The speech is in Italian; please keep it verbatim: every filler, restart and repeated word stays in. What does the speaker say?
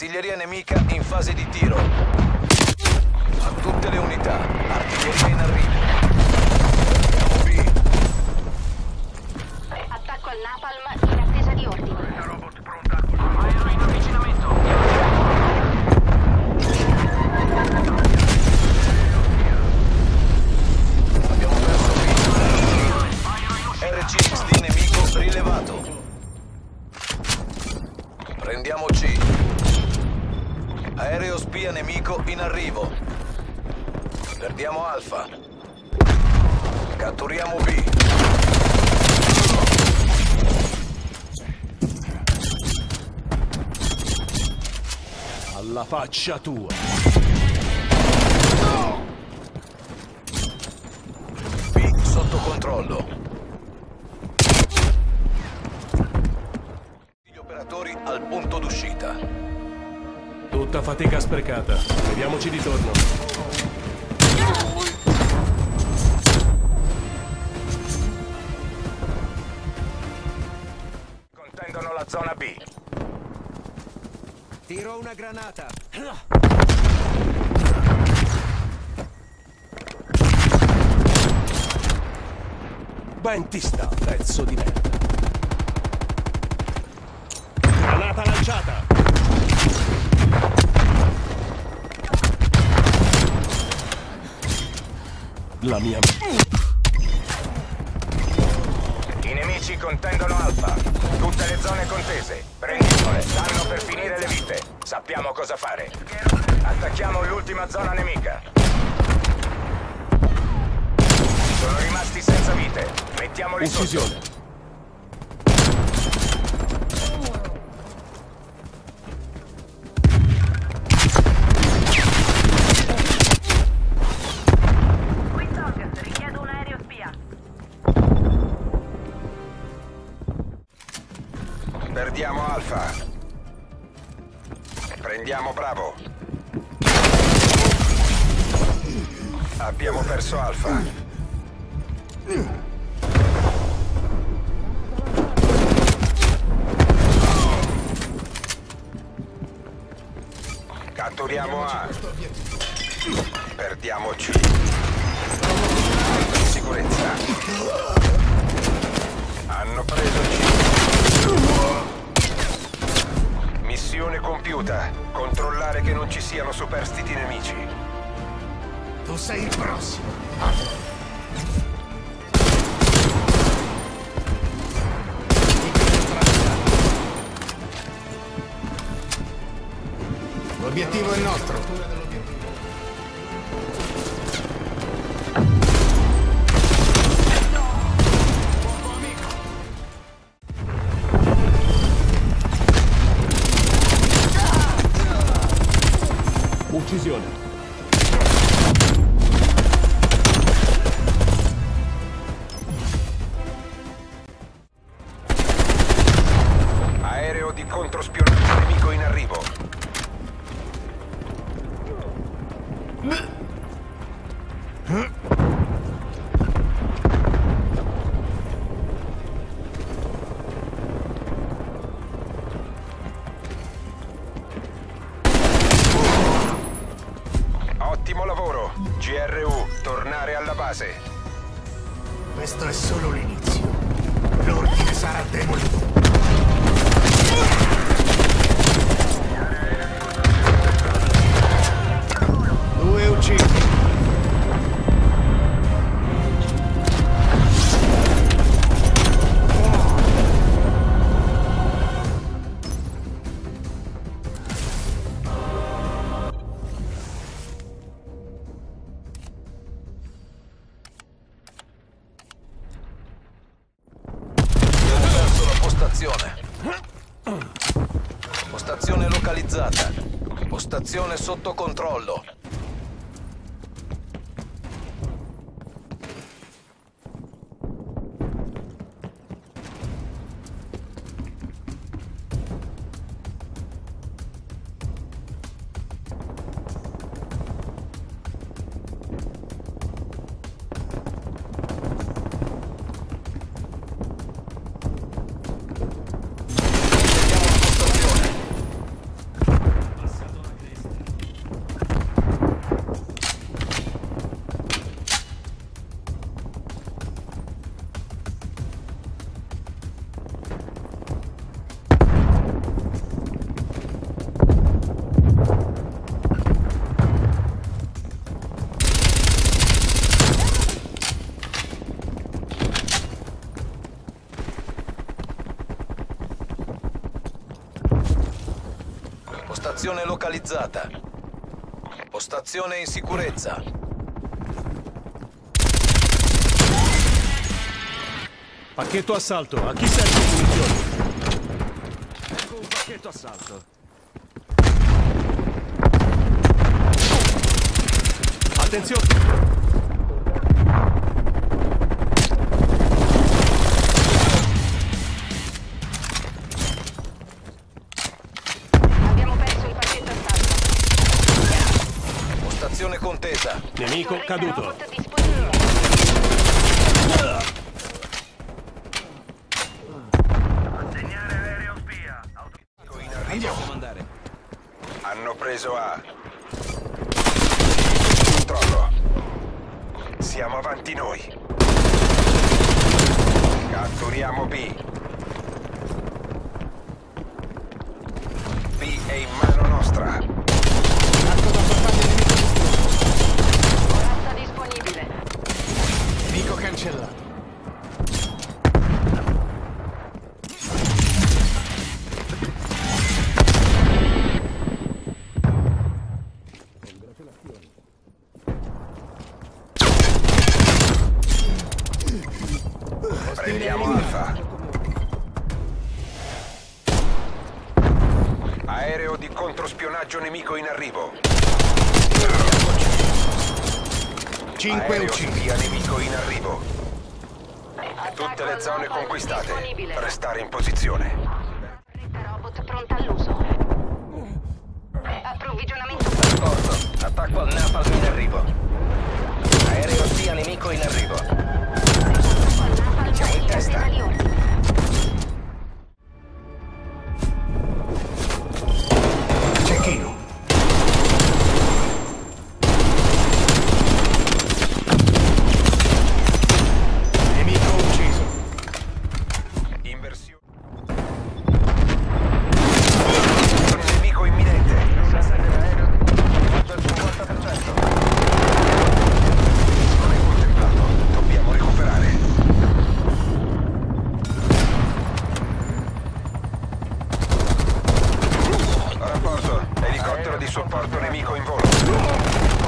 Artiglieria nemica in fase di tiro. A tutte le unità. Artiglieria in arrivo. Andiamo B. Attacco al napalm in attesa di ordini. Robot pronta a colpire. Aereo in avvicinamento. Abbiamo perso B. R C X D nemico rilevato. Prendiamo C. Aereo spia nemico in arrivo. Perdiamo Alfa. Catturiamo B. Alla faccia tua! B sotto controllo. Gli operatori al punto d'uscita. Tutta fatica sprecata. Vediamoci di torno. Contendono la zona B. Tiro una granata. Ben ti sta, pezzo di merda. Granata lanciata! La mia... I nemici contendono Alfa. Tutte le zone contese. Prenditole, stanno per finire le vite. Sappiamo cosa fare. Attacchiamo l'ultima zona nemica. Sono rimasti senza vite. Mettiamoli sotto. Uccisione. Richiedo un aereo spia. Perdiamo Alfa. Prendiamo Bravo. Abbiamo perso Alfa. Catturiamo A. Perdiamo C. Sicurezza. Hanno preso C. Missione compiuta. Controllare che non ci siano superstiti nemici. Tu sei il prossimo. L'obiettivo è il nostro. Uccisione. Aereo di controspionaggio nemico in arrivo. Ottimo lavoro. G R U, tornare alla base. Questo è solo l'inizio. L'ordine sarà demolito. Due uccisi. Postazione localizzata. Postazione sotto controllo. Postazione localizzata. Postazione in sicurezza. Pacchetto assalto, a chi serve munizioni? Ecco un pacchetto assalto. Attenzione! Abbiamo perso il pacchetto assalto. Postazione contesa. Nemico Torretta caduto. robot disponibile. Andiamo. Hanno preso A. Controllo. Siamo avanti noi. Catturiamo B. B è in mano nostra. Arco da battaglia nemico distrutto. Corazza disponibile. Nemico cancellato. Prendiamo Alfa. Aereo di controspionaggio nemico in arrivo. cinque Aereo uccisi. spia nemico in arrivo. Attacco Tutte le al zone napalm conquistate. disponibile. Restare in posizione. Torretta robot pronta all'uso. Approvvigionamento. D'accordo. Attacco al napalm in arrivo. Aereo spia nemico in arrivo. Attacco al napalm Siamo in in testa. attesa di ordine. Cecchino. Nemico ucciso. Inversione. Nemico imminente. cinquanta per cento. Non è contemplato. Dobbiamo recuperare. Rapporto. Elicottero di supporto nemico in volo.